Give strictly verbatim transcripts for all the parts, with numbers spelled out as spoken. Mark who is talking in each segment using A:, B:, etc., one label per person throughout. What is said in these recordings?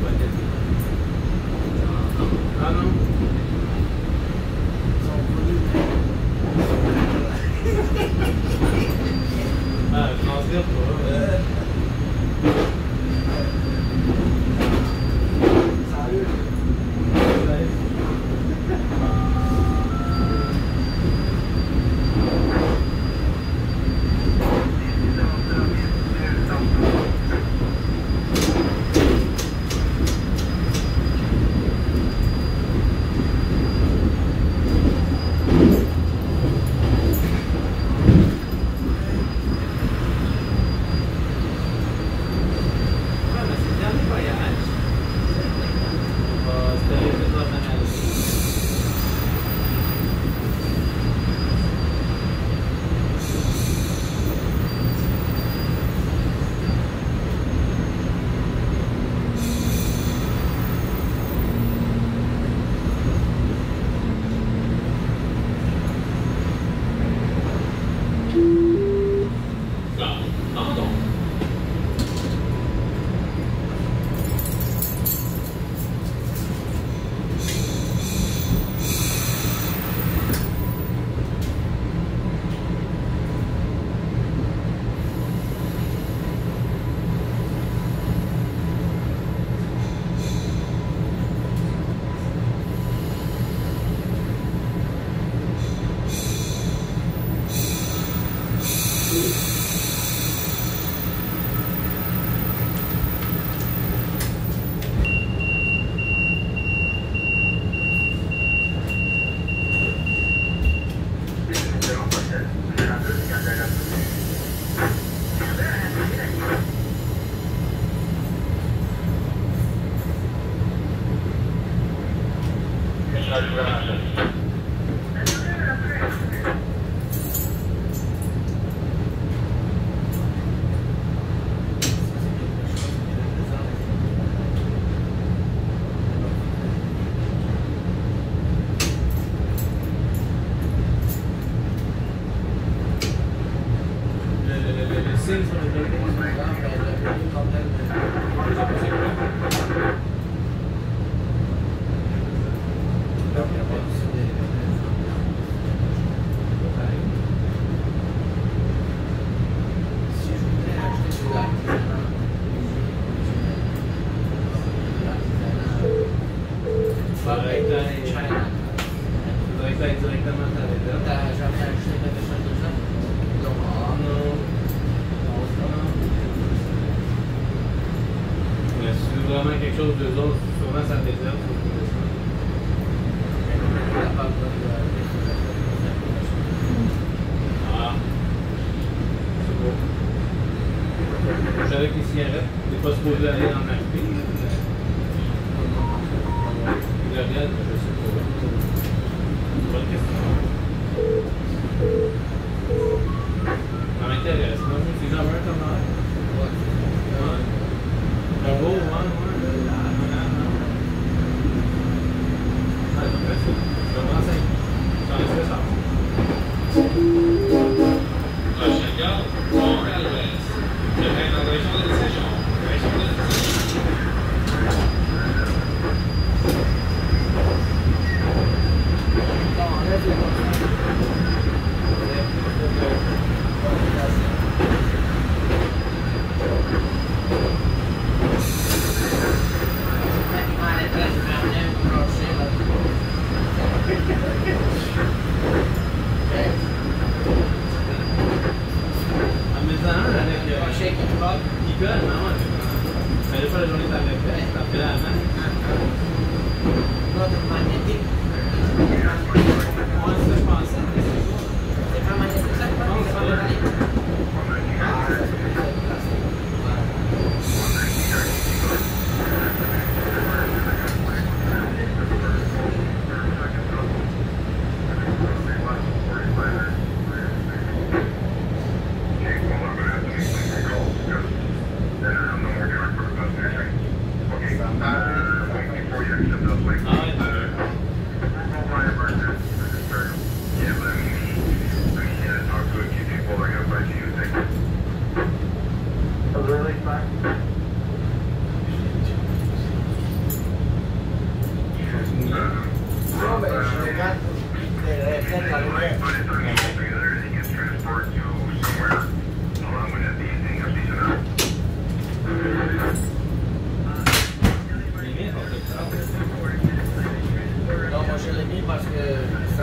A: Ah non. Ah, je transfère pas. Euh... Salut.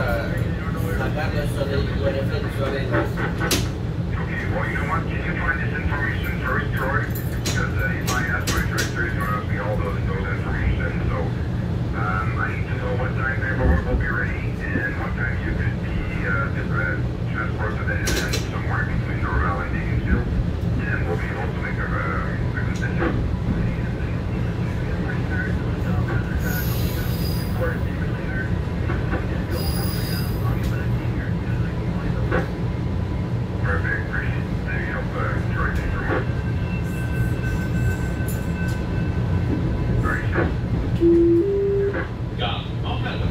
B: a sacar los reflectores.
C: Okay, well, you know what? Can you find this information first, Troy? Because uh, if I ask my director, he's going to ask me all those, those information. So um, I need to know what time paperwork will be ready and what time you could be uh, uh, transported and somewhere between Norval and Beaconsfield. And we'll be able to make a, uh, a decision. Perfect. Appreciate the help, uh, Troy. Thanks very much.
A: Ja, auch mal.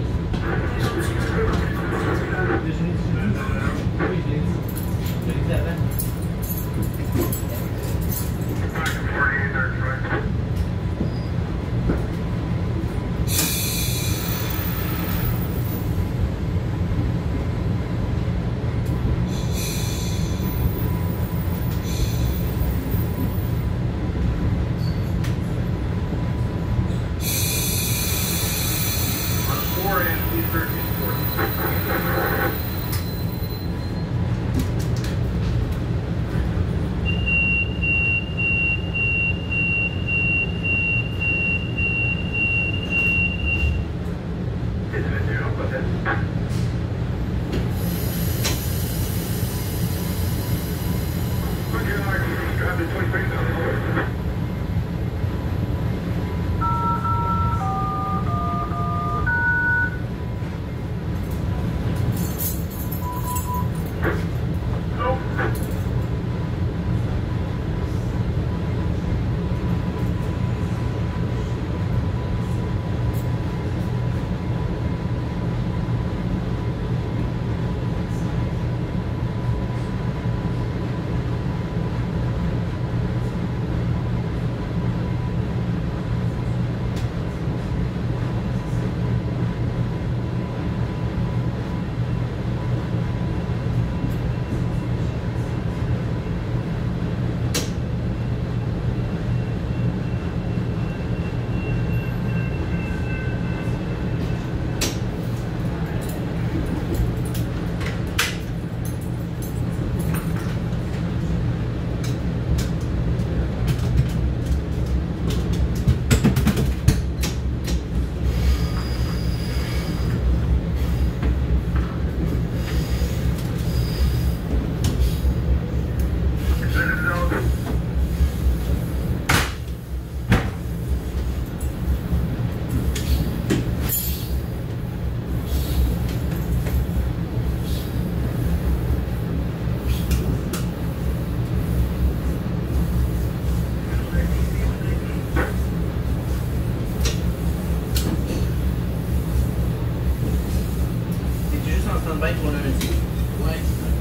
B: stand-by pour lundi. Ouais.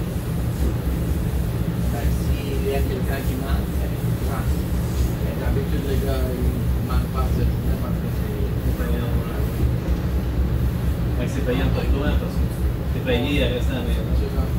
B: Ben, s'il y a quelqu'un qui manque, ben, ouais. Mais d'habitude, les gars, ils ne manquent pas cette journée parce que c'est payant.
D: Fait que c'est payant pour toi parce que t'es payé à rester à la maison.
B: C'est ça.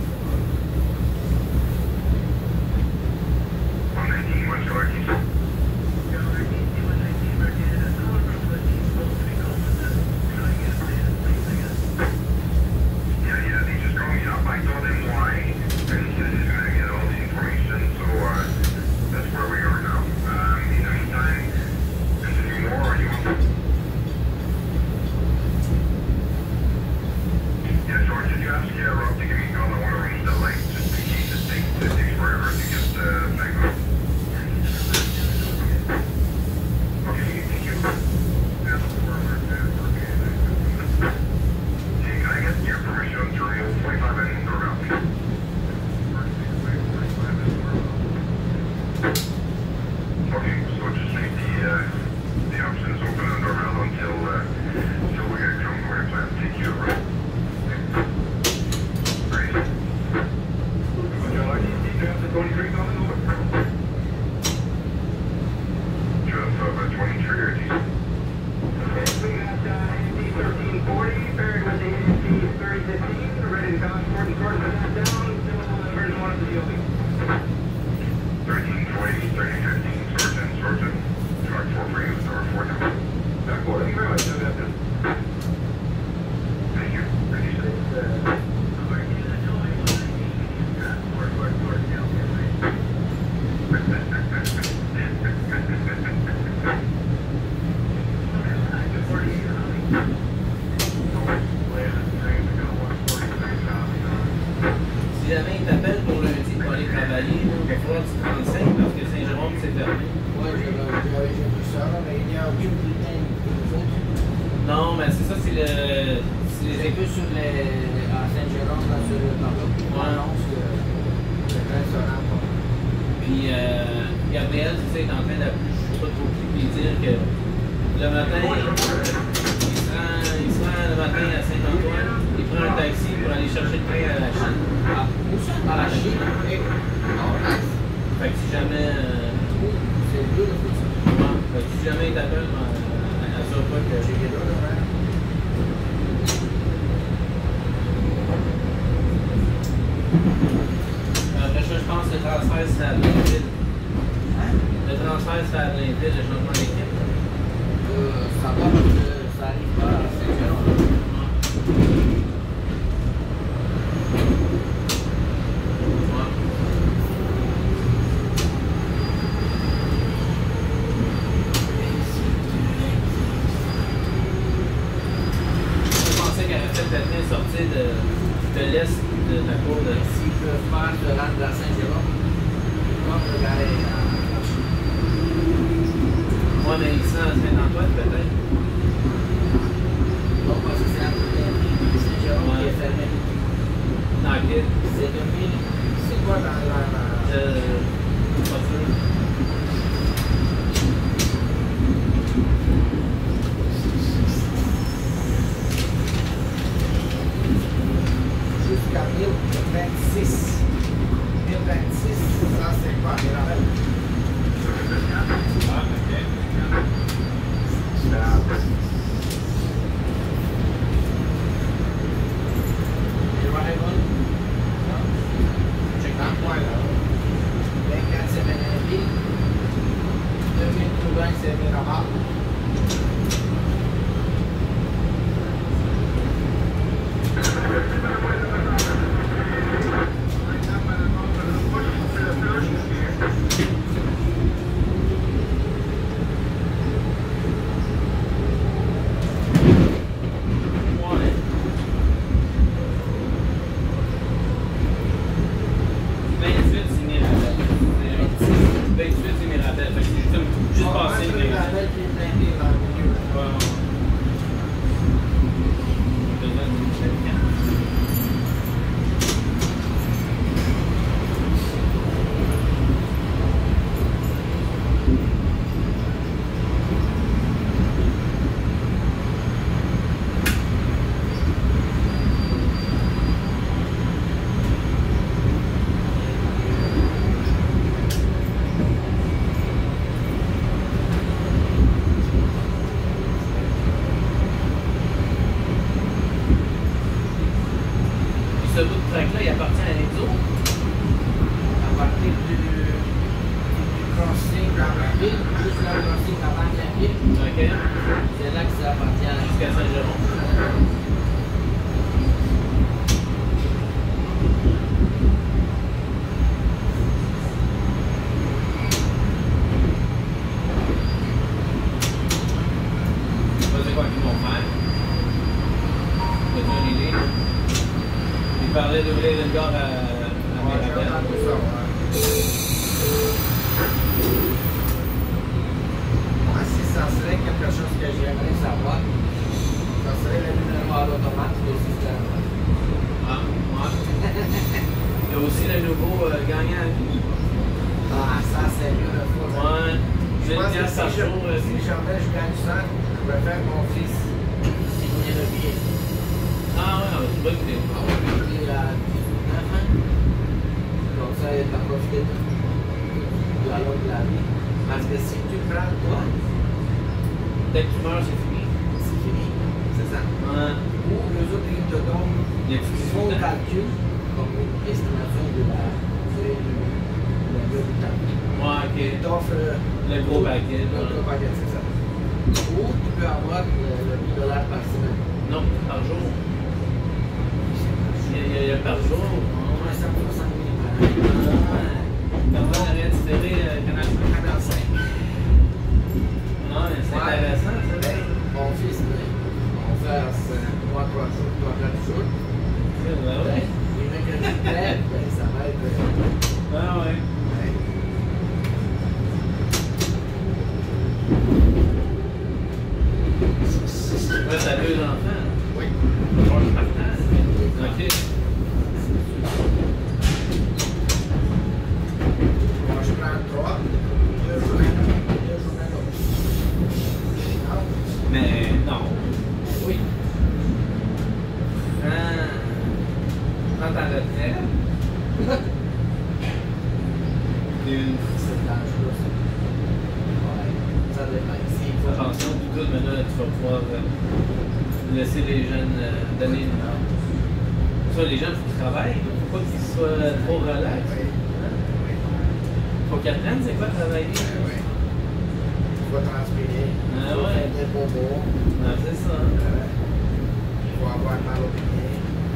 C: Yeah, George, did you ask? Yeah, Rob, to give me
D: Non, mais c'est ça, c'est le. C'est les
B: C'est que sur les. À Saint-Jérôme, là, sur le tableau, on annonce que le restaurant.
D: Puis euh, Gabriel, tu sais, est en train d'appeler, je sais pas trop qui, puis dire que le matin, euh, il, se rend, il se rend le matin à Saint-Antoine, il prend un taxi pour aller chercher le train à la Chine.
B: Ah, où ça? À la Chine? Oh, nice.
D: Fait que si jamais. Euh,
B: C'est dur, ça.
D: ouais, fait que si jamais il t'appelle, euh, assure-toi que.
B: J'ai quelque chose, ouais.
D: Après ça, je pense que le transfert, c'est à Blainville.
B: Hein?
D: Le transfert, c'est à Blainville, le changement d'équipe.
B: Euh, ça va parce que ça arrive pas à Saint-Jérôme.
D: Sortir de, de l'est de la cour de.
B: S'ils peuvent faire de rendre à Saint-Jérôme, comme le gars est à
D: Moi, mais ici, à Saint-Antoine, peut-être.
B: bon, parce que c'est un peu Saint-Jérôme qui est fermé.
D: Dans quel?
B: C'est deux mille. C'est quoi dans la. la...
D: Euh. Pas sûr.
B: Jusqu'à mille vingt-six. mille vingt-six, ça c'est quoi? Mirabel?
A: Ah, ok.
B: You want it on? Check that point là. vingt-quatre, c'est Benelli. deux mille vingt, c'est Mirabel.
D: Ce bout de track-là, il appartient à l'Exo.
B: À partir du, du crossing à Blainville, juste le crossing avant Blainville,
D: OK.
B: c'est là que ça appartient à
D: Jusqu'à Saint-Jérôme. C'est quoi qu'ils vont faire? C'est une idée. Il parlait d'ouvrir une gare à, à Mirabel.
B: Moi, si ça serait quelque chose que j'aimerais savoir, ça serait le numéro à l'automate du système.
D: Ah, ouais. Il y a aussi le nouveau euh, gagnant à vie.
B: Ah, ça, c'est mieux le fou.
D: Ouais.
B: Je pense que
D: Génial par
B: si, je,
D: jour. euh,
B: si jamais je gagne ça, je vais faire mon fils signer le billet.
D: Ah, ouais, non, c'est une bonne idée.
B: Ah oui, il a dix-neuf ans. Comme ça, il va profiter de de la longue de la vie. Parce que si tu prends toi,
D: Dès que tu meurs, c'est fini.
B: c'est fini. C'est ça.
D: Ouais.
B: Ou les autres, ils te donnent,
D: Il y a
B: ils font le calcul comme une estimation de la durée de la durée du temps.
D: Ouais, ok.
B: Ils t'offrent
D: Le gros paquet.
B: le gros paquet, c'est ça. Ou tu peux avoir le, le mille dollars par semaine.
D: Non, par jour. Il y a, il y a, il y a par jour. Ouais.
B: cent soixante mille par an.
D: Comment on aurait différé euh, Canal cinq?
B: Canal cinq.
D: Non, mais c'est
B: Ouais.
D: intéressant, ça.
B: Ben, mon fils, ben, on fait trois, trois jours, trois, quatre jours.
D: C'est vrai,
B: Ben,
D: ouais.
B: les mercredis crèves, ben, ça va être.
D: Ah, ouais.
B: Ben, si
D: Ouais, t'as deux enfants.
E: Oui.
D: Bon, je partage. Ok.
E: Moi, je prends trois, deux journées, deux journées l'autre. Non?
D: Mais non.
E: Oui.
D: Ah. Prends ta retraite. Une.
B: C'est dangereux, ça. Ouais. Ça dépend. S'il faut.
D: Attention, du tout, mais là, tu vas pouvoir euh, laisser les jeunes euh, donner une. Ça, les jeunes, il faut qu'ils travaillent. Il faut pas qu'ils soient trop relax.
E: Oui. Oui.
D: Faut qu'ils apprennent c'est quoi travailler.
E: Oui. Il faut transpirer.
D: Ah
E: Il faut
D: ouais.
E: faire des bobos.
D: Ah, c'est ça.
E: Euh, Il faut avoir mal au pied.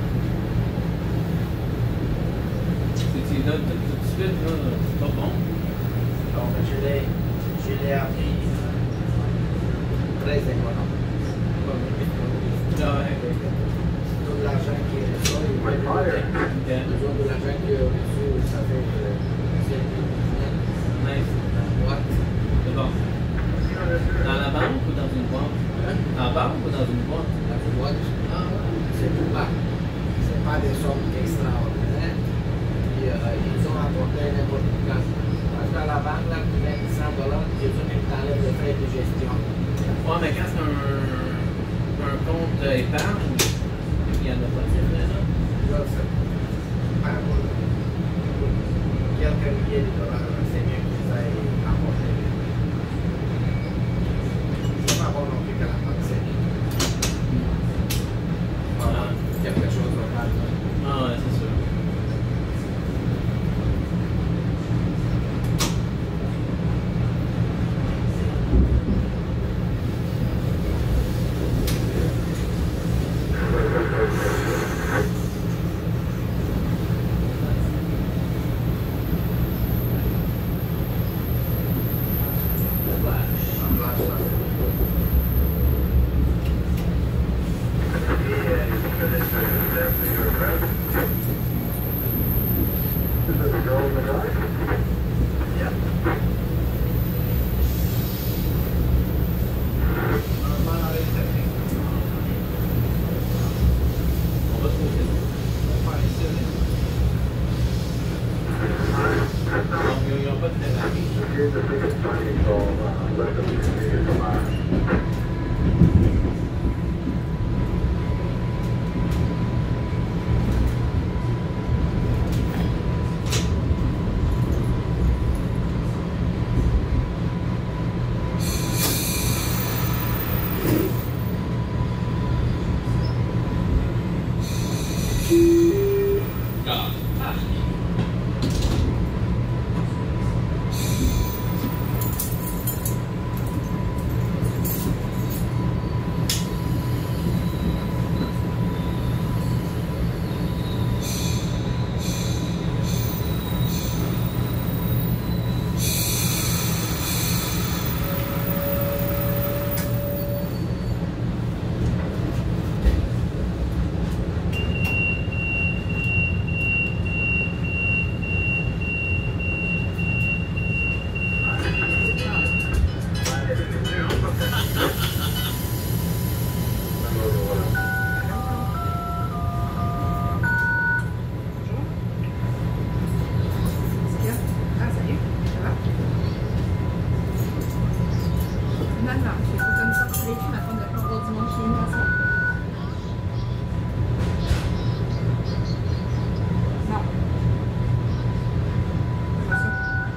D: Si tu donnes tout, tout de suite, là, c'est pas bon.
E: Donc, je l'ai, je l'ai appris euh, très économe. Comme économiste.
D: Ah ouais.
E: Tout l'argent qui est reçu, il va le donner.
D: Ok.
E: Besoin de l'argent qui est reçu, ça fait euh, c'est
D: Nice.
E: la boîte.
D: C'est bon. Dans la banque ou dans une boîte?
E: Hein?
D: En banque ou dans une boîte?
E: La boîte,
D: Ah ouais.
E: c'est tout bas. C'est pas des sommes extraordinaires. Puis, euh, ils ont apporté n'importe quoi. Parce qu'à la banque, là, tu mets cent dollars, ils ont même t'enlèvent les frais de gestion.
D: Ouais, mais quand c'est un, un compte épargne, il y en a pas, c'est vrai, là?
E: Là, c'est pas pour, pour quelques milliers de dollars, c'est mieux qu'ils aillent apporter. C'est pas bon non plus que la banque, c'est voilà, quelque chose de mal.
D: Ah ouais, c'est sûr. On va se poser. Non, ils n'ont pas de Ferrari. Ah. Ah.
F: Ah, salut, ça va? Non, non, je fais pas comme ça pour les filles, ma femme de pas avoir du monde chez nous à ça. Non. C'est pas ça.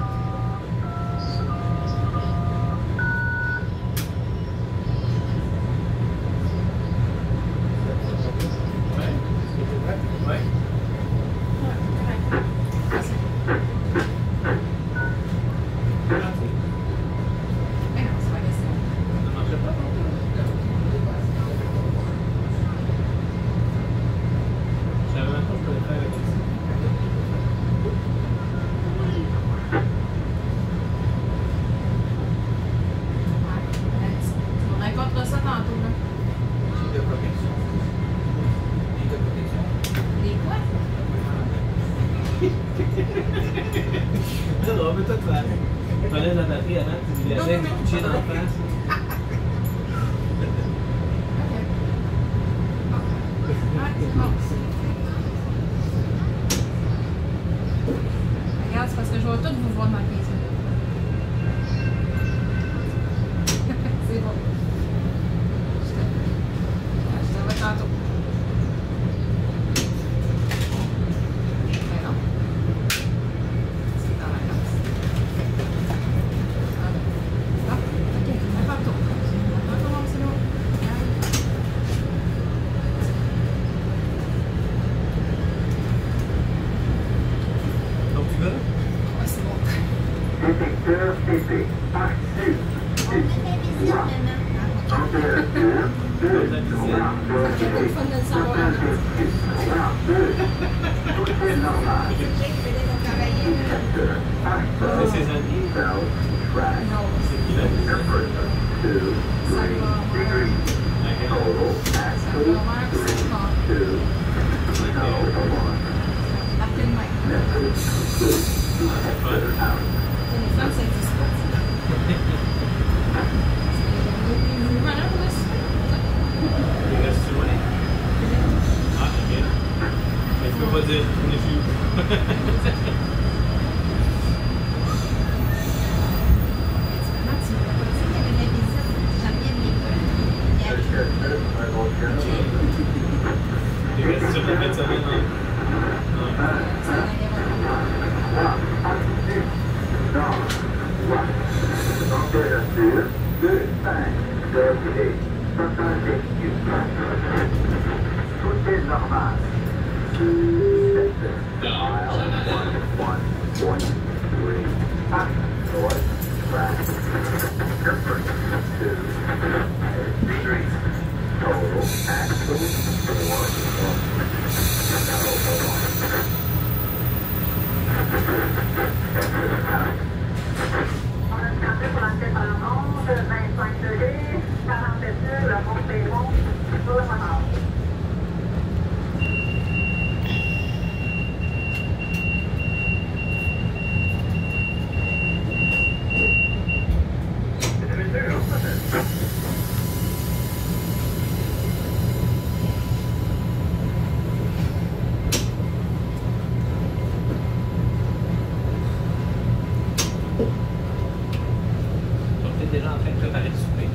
D: Ouais. Ouais.
F: Ouais, correct. Merci. Mais non, c'est pas question.
D: Ça marchait pas non plus. Je savais même pas que je pouvais faire avec ça.
F: On racontera ça tantôt, là.
E: Gilet de protection. Gilet de protection.
F: Les quoi?
D: Non, mais toi, tu vas. Tu enlèves la batterie avant, tu lui laisses pitcher dans la face. Comme la piscine.
F: C'est le fun de le savoir en matin. C'est Jake qui venait de travailler.
D: C'est ses amis.
F: Non,
D: C'est qui la piscine?
F: ça va. Ça va, Marc, c'est fort. Après le mec. Les femmes, ça existe pas. Voilà, on va se faire.
D: Il reste loin. Ah, ok. Mais tu peux pas dire on est fou. Il reste sur la fin de semaine.
C: Tout est normal.
G: On a demandé pour l'enquête en onde, vingt-cinq degrés, quarante-sept nœuds, la pompe est bon, sur le moment.
D: On est déjà en train de préparer le souper.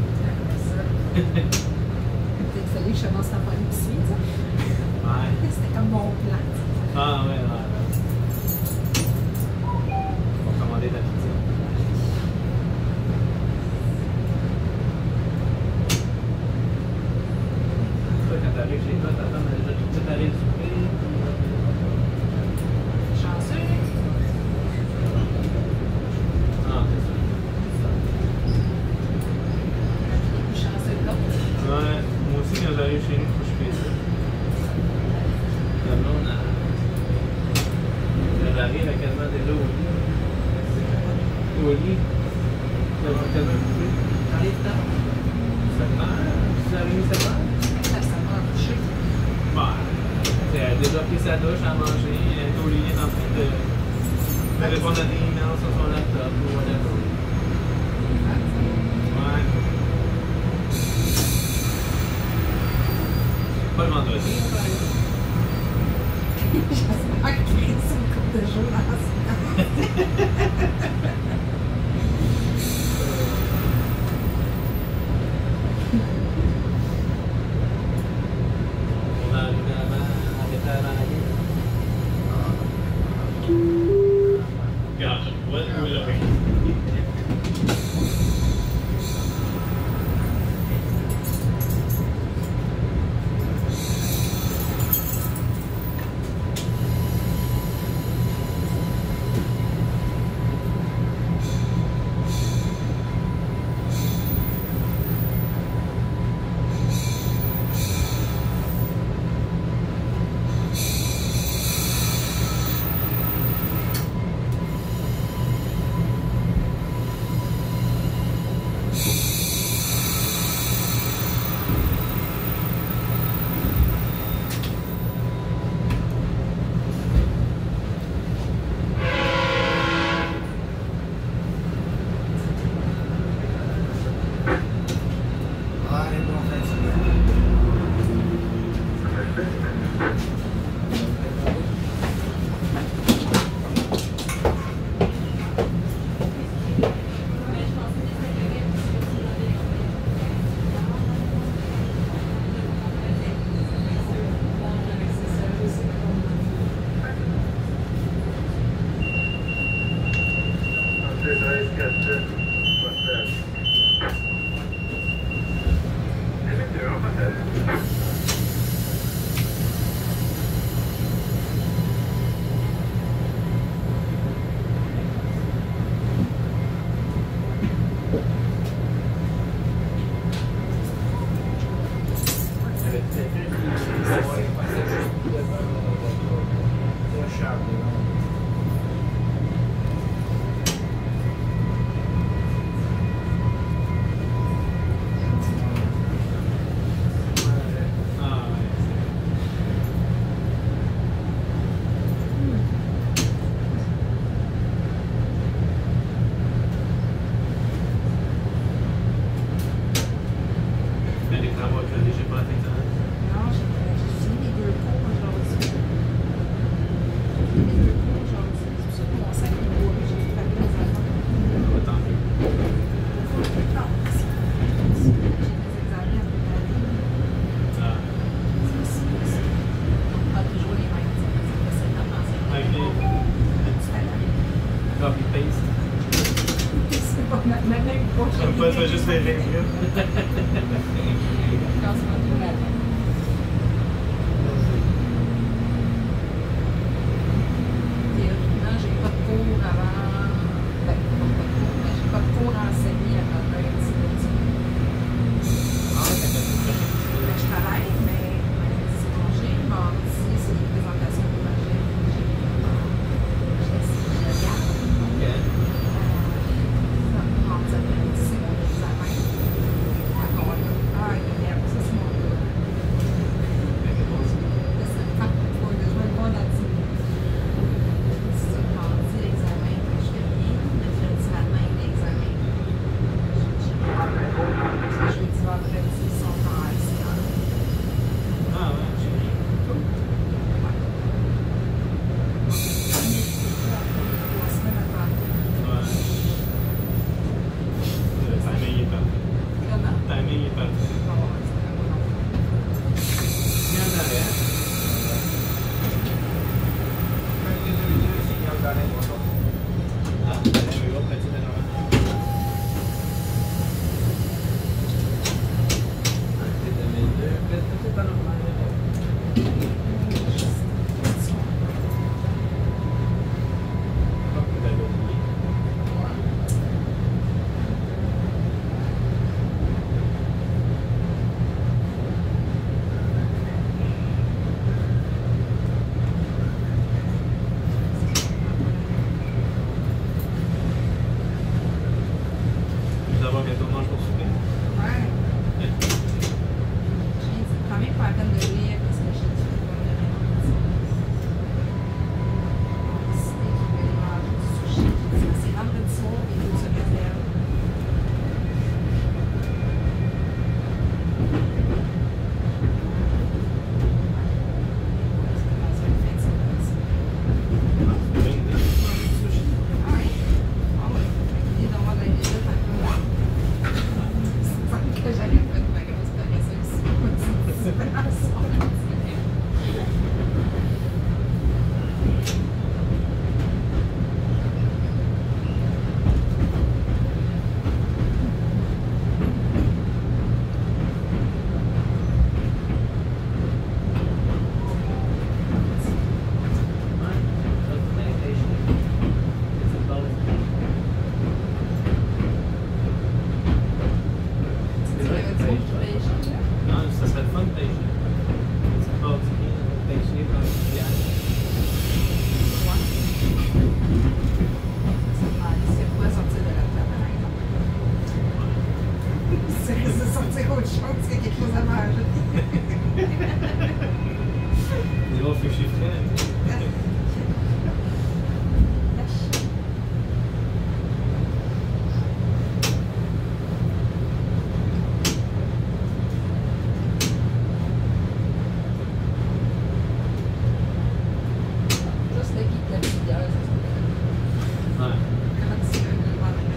F: Peut-être fallu que je commence à faire ici, tu sais.
D: Ouais.
F: C'était comme mon plan.
D: Ah, ouais, ouais. On va commander de la pizza. Toi, quand t'arrives chez toi, ta femme a déjà tout préparé le souper.
F: Chanceux.
D: Ah, c'est ça.
F: Chanceux de l'autre.
D: Ouais, moi aussi, quand j'arrive chez nous, il faut que je fais ça. La blonde, elle- elle arrive, elle est quasiment déjà au lit. Au lit. Elle va quasiment coucher.
B: J'arrive tard.
D: sept heures, six heures trente, sept heures.
F: Ça, ça m'a couché.
D: Bah, elle a déjà pris sa douche, à manger, elle est au lit, elle est en train de, de répondre à des emails sur son laptop ou whatever. Ouais. Pas le vendredi, par exemple.
F: J'espère qu'il reste une couple de jours dans la semaine.
D: On va arriver avant, arrêter avant la guerre. Regarde, je vois où il est. pas collé, j'ai pas atteint ça.
F: Non, j'ai j'ai fini mes deux cours aujourd'hui. J'ai fini mes deux cours aujourd'hui. C'est pour ça que mon sac est beau. J'ai tout fait mes affaires.
D: Ça va tant mieux.
F: Non, c'est- j'ai des examens à toute l'année.
D: Ah.
F: C'est aussi, c'est- on prend toujours les mêmes. Ça fait sept ans dans cette
D: Ok.
F: année. Tu fais la même.
D: Copy paste.
F: C'est pas ma ma même prochaine.
D: Comme quoi, tu vas juste faire rire.
F: Quand c'est pas trop la même. Théoriquement, j'ai pas de cours avant. Ben, pas de cours, mais j'ai pas de cours enseignés avant lundi.
D: Ah, ouais, t'as fait une prochaine
F: Ben, je travaille, mais lundi, c'est congé. Mardi, c'est les présentations de projet. Je regarde.
D: Ok.
F: Mardi après-midi, c'est mon examen. Encore là. Ah, il y a ça, c'est mon gars. Là, ça me tente pas de jouer le bon dans dix minutes. C'est ça, mardi, l'examen, je fais rien. Mercredi matin, l'examen. Jeudi, vendredi, ils sont en S I A.
D: Ah, ouais, j'ai rien.
F: Cool. Ouais. Trois semaines avant.
D: Ouais. Le timing est parfait.
F: Comment?
D: Le timing est parfait.
F: Non, c'est vraiment non.
D: Il y en avait. Ah, je vais voir petit de Laurent. Ah, c'est deux mille deux. Peut-être pas normal. Ah, vous avez oublié. Nous avons bientôt mange pour souper.
F: Ouais. J'ai dit, quand même pas la peine de lire parce que j'ai dit que je vais rien en décidé qu'il voulait manger du sushi. J'ai dit, c'est vendredi soir et il se réserve. C'est commencé une fin de semaine.
D: Ah, c'est bien de manger du sushi.
F: Ah oui? Ah oui. Il est dans moi dans les minutes un peu. Sans que j'avais fait ma grosse connaissance.
D: Ouais, ça se met à échouer. C'est pas le
F: Tu dirais que tu veux que je pêche, là?
D: Non, ça serait le fun de pêcher. C'est pas du bien de pêcher dans le village.
F: Ouais. Ça me demande si elle pourrait sortir de la table, par exemple. C'est de sortir autre chose, c'est quelque chose à manger.
D: Les gros fichiers frais.
F: Juste le guide de la petite bière, ça serait
D: Ouais.
F: quand tu veux le vendredi.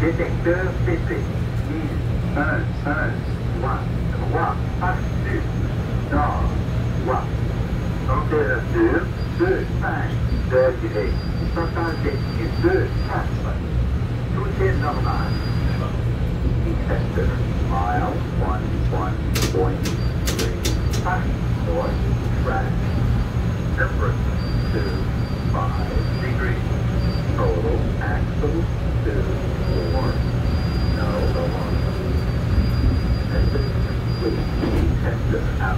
C: Détecteur P P. un, un, trois, trois, partout. Nord, trois. Température deux, cinq degrés. Intensité deux, quatre. Tout est normal. Sector, mile one one point three. Passport, track. Temperature two, five degrees. Total axle two, four. No, no one. Exit complete. Sector out.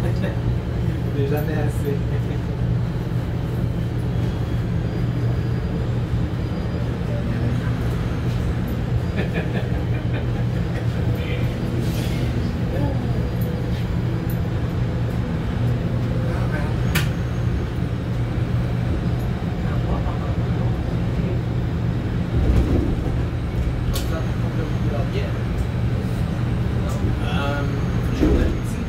E: J'ai jamais assez.
D: Euh, j'ai ouvert ici.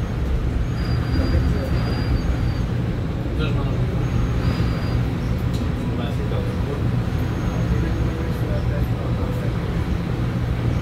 D: Là, je mange. On va essayer de faire ça.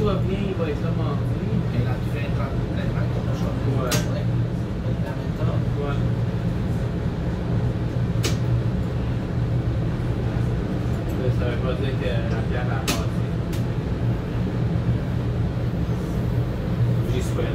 D: va bien, il va être là mardi.
E: Et là, tu fais un traitement comme ça.
D: Ouais.
E: Ouais. Médicamental.
D: Ouais. Mais ça veut pas dire que la pierre a passé. J'y souhaite.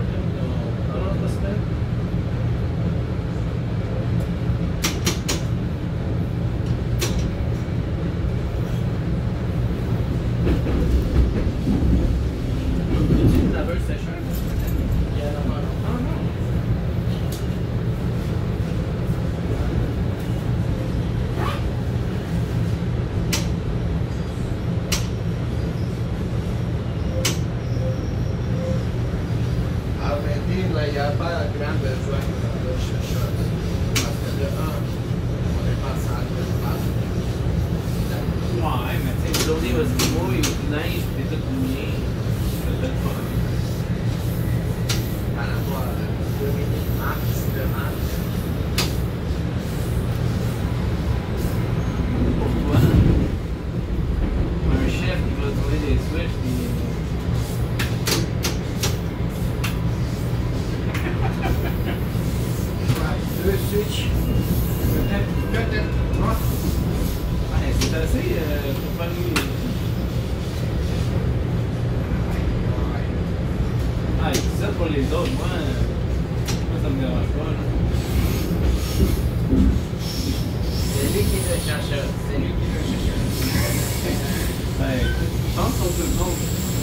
D: pas, on commence pas semaine. As-tu une laveuse sécheuse?
E: Il y en a pas, non.
D: Ah non.
E: À vrai dire, là, il n'y a pas grand besoin de la chercheuse. Parce que de un, on n'est pas sans de place.
D: Ouais, mais tu sais, une journée où il mouille, ou il neige, puis t'es tout mouillé. Ça fait le fun.
E: Par rapport à deux minutes max de match.
D: Pour toi, un chef qui va tourner des switches, puis.
E: Ouais, deux switches. Peut-être, peut-être trois.
D: Ouais, c'est assez euh, pour pas nous.
E: Ouais.
D: Ah, c'est ça pour les autres, moi, euh, moi ça me dérange pas. Là.
E: C'est lui qui est le chercheur. C'est lui qui est le chercheur.
D: Ben, écoute, je pense qu'on peut le monde.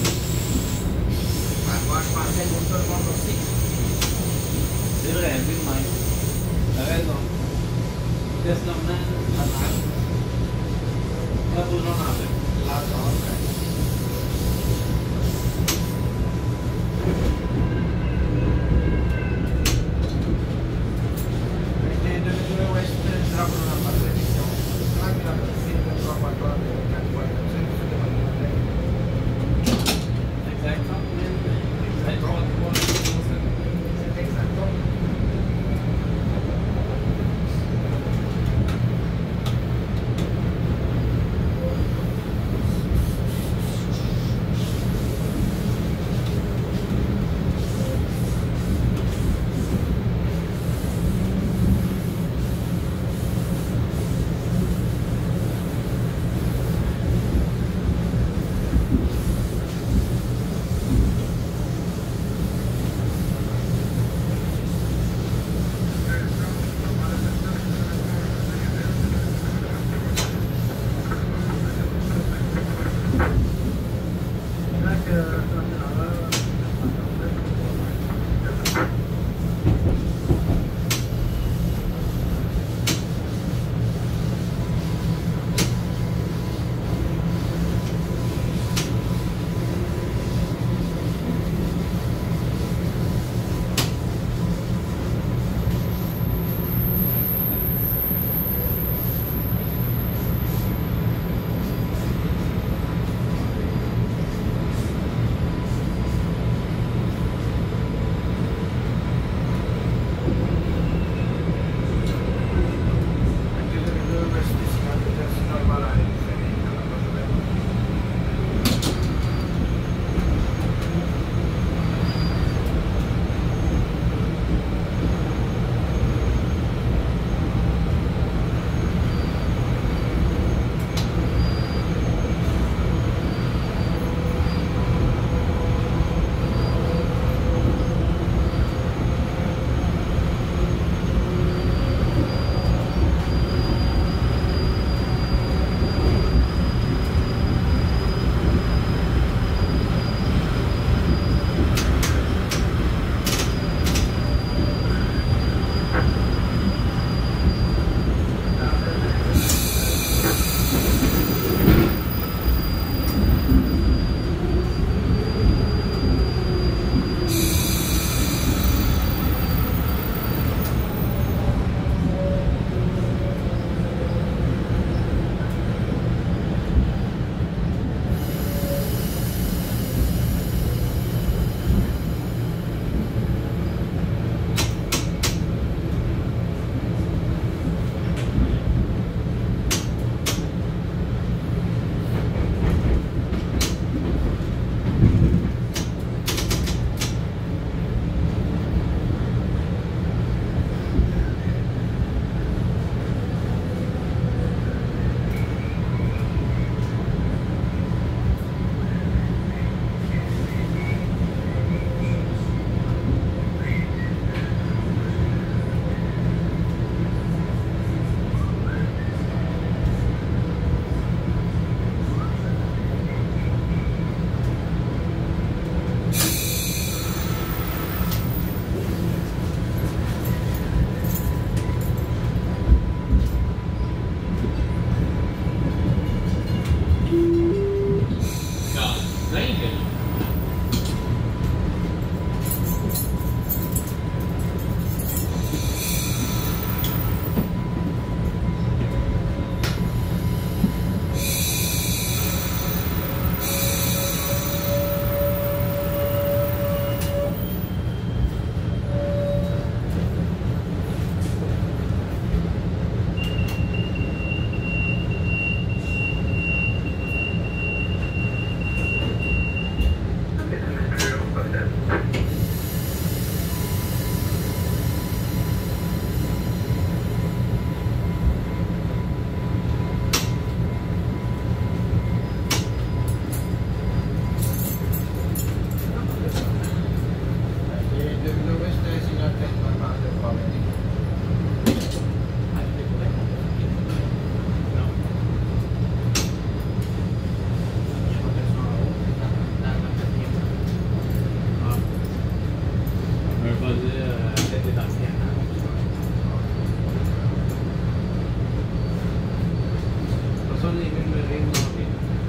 E: Ouais, moi, je pensais que tout le monde aussi.
D: C'est vrai, c'est le même. T'as raison. Test normal, ça marche. Pas toujours en fait.
E: Là, ça Perché dove dovevo essere entrato nella trasmissione, anche la presidente troppo a quando sempre sulle manine.
D: Exactement. Exactement.
E: C'est exactement.
D: produire euh, peut-être des anciens. Pas ça, les mêmes règles manquées.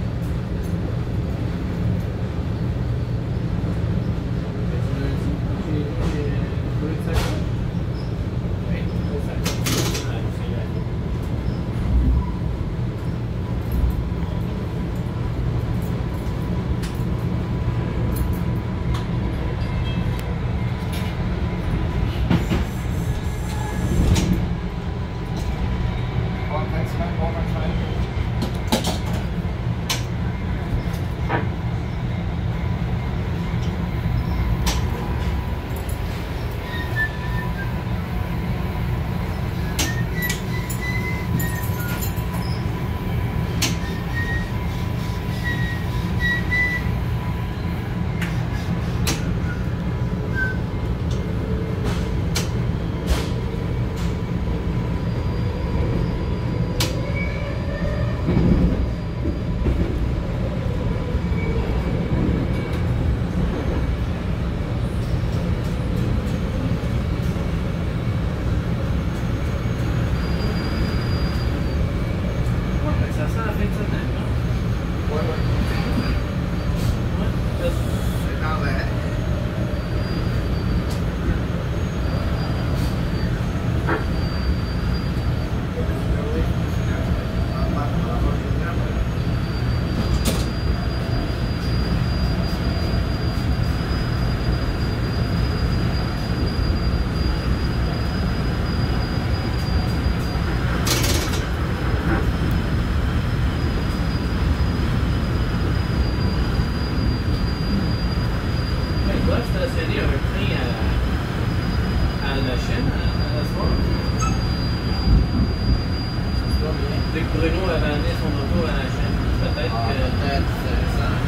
D: Dès que Bruno avait amené son auto à la chaîne, peut-être
E: Ah,
D: que.
E: peut-être, c'est ça.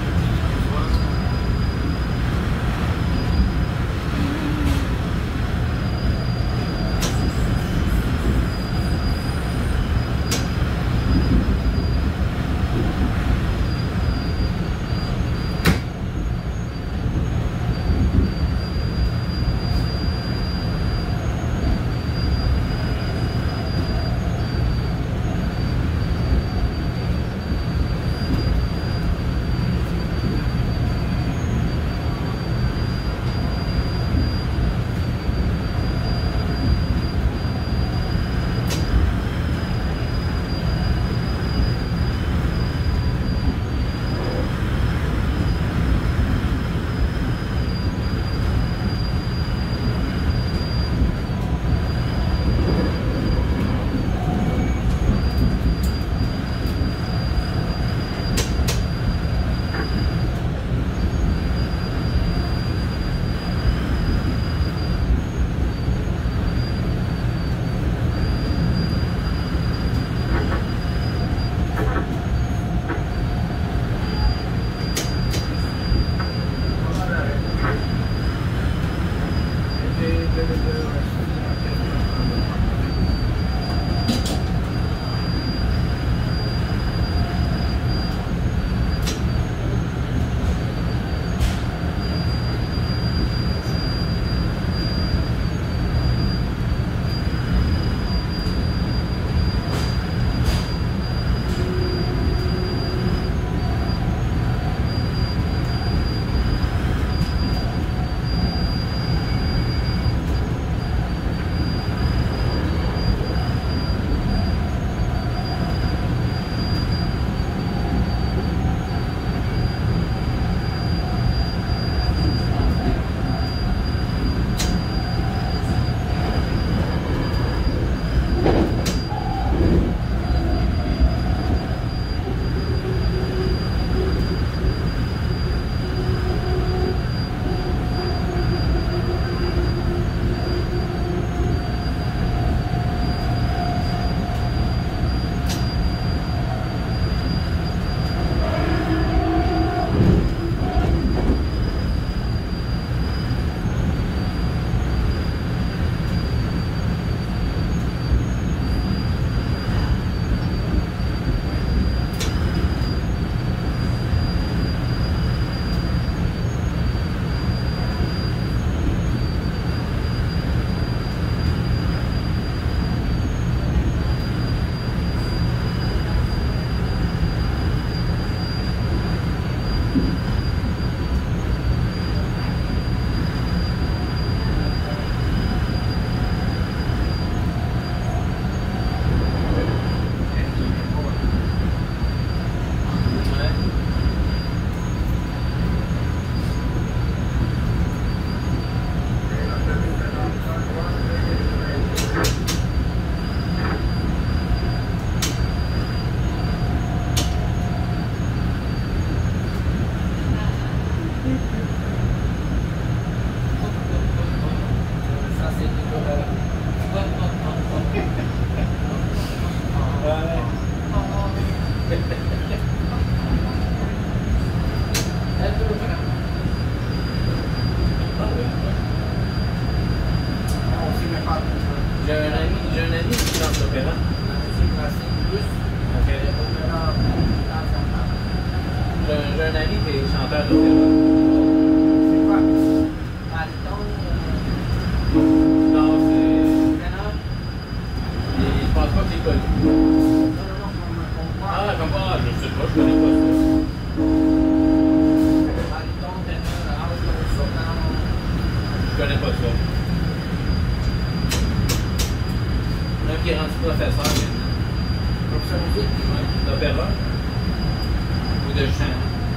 D: Un qui est rendu professeur maintenant.
E: Professeur de musique.
D: Ouais, d'opéra. Ou de chant.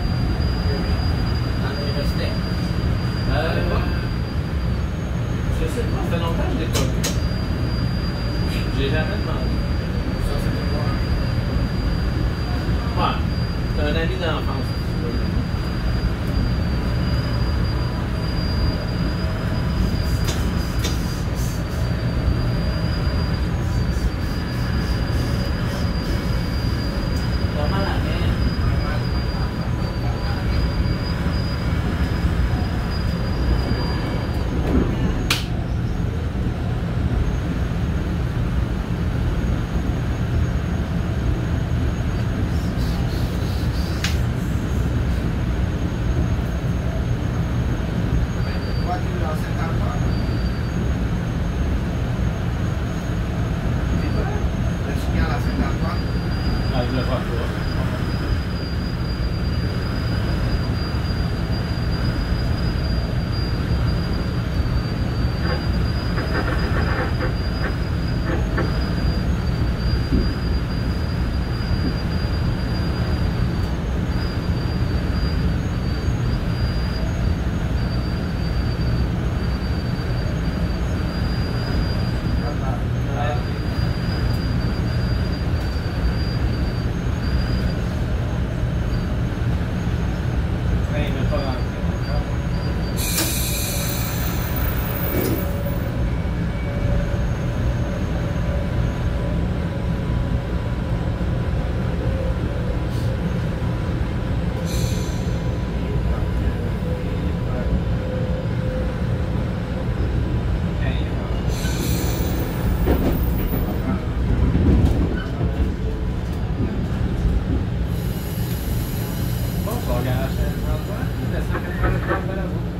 E: Dans l'université.
D: Euh, je sais pas, ça fait longtemps que je l'ai pas vu. J'ai jamais demandé.
E: Ça, c'est pour moi.
D: Ouais, c'est un ami d'enfance. Comment la mer?
E: Toi, tu l'as cinquante fois. C'est vrai? Le signal à cinquante fois.
D: Ah, je le vois pas. Ouais, il m'a pas rentré encore. Bon, on va regarder la chaîne trente-trois, le cent quatre-vingt-trois de la route.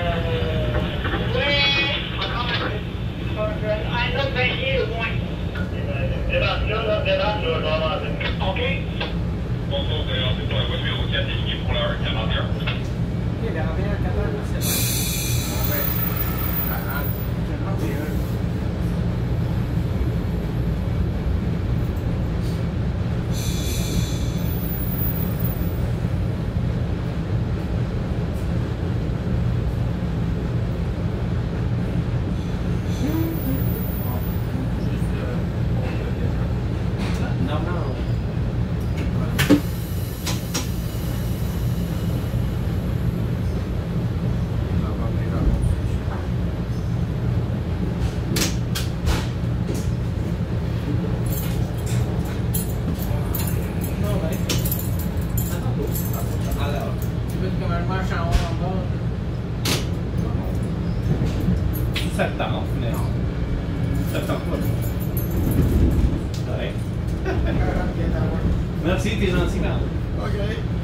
D: Ok, quarante et un, quatorze, c'est bon.
E: Ah ouais. quarante. quarante et un.
D: Non, non. Non, ouais. Attends,
E: Alors, tu veux comme un marche en haut en bas?
D: septembre, mais septembre pas. Ouais.
E: quarante qui est à moi.
D: Merci, t'es gentil, quand même.
E: OK.